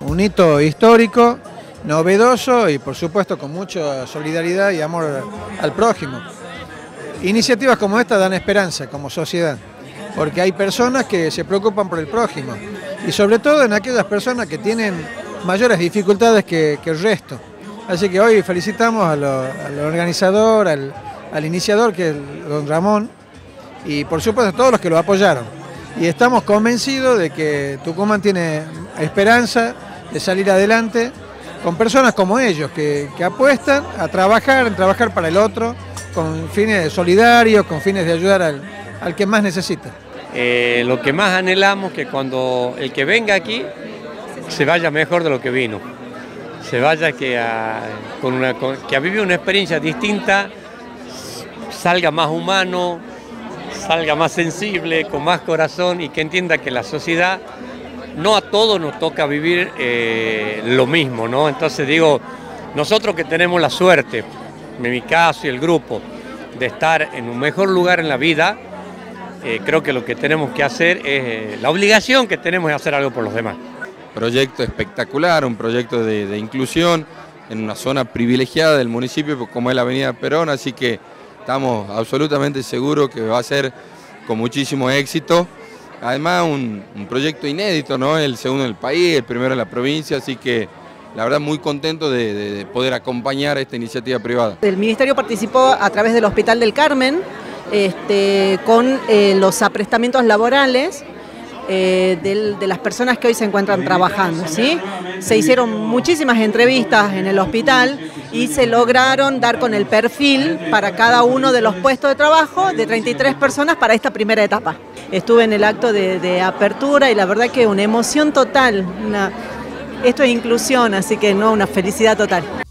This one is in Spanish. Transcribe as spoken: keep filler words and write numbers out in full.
un hito histórico, novedoso y por supuesto con mucha solidaridad y amor al prójimo. Iniciativas como esta dan esperanza como sociedad, porque hay personas que se preocupan por el prójimo y sobre todo en aquellas personas que tienen mayores dificultades que, que el resto. Así que hoy felicitamos a lo, al organizador, al, al iniciador que es don Ramón y por supuesto a todos los que lo apoyaron. Y estamos convencidos de que Tucumán tiene esperanza de salir adelante con personas como ellos que, que apuestan a trabajar, a trabajar para el otro, con fines solidarios, con fines de ayudar al, al que más necesita. Eh, lo que más anhelamos es que cuando el que venga aquí se vaya mejor de lo que vino, se vaya que a, con una, con, que a vivir una experiencia distinta, salga más humano, salga más sensible, con más corazón y que entienda que la sociedad, no a todos nos toca vivir eh, lo mismo, ¿no? Entonces digo, nosotros que tenemos la suerte, en mi caso y el grupo, de estar en un mejor lugar en la vida, eh, creo que lo que tenemos que hacer es, eh, la obligación que tenemos es hacer algo por los demás. Proyecto espectacular, un proyecto de, de inclusión en una zona privilegiada del municipio como es la avenida Perón, así que estamos absolutamente seguros que va a ser con muchísimo éxito. Además un, un proyecto inédito, ¿no? El segundo en el país, el primero en la provincia, así que la verdad muy contento de, de, de poder acompañar esta iniciativa privada. El Ministerio participó a través del Hospital del Carmen este, con eh, los aprestamientos laborales eh, de, de las personas que hoy se encuentran trabajando, ¿sí? Se hicieron muchísimas entrevistas en el hospital y se lograron dar con el perfil para cada uno de los puestos de trabajo de treinta y tres personas para esta primera etapa. Estuve en el acto de, de apertura y la verdad que una emoción total, una, esto es inclusión, así que no, una felicidad total.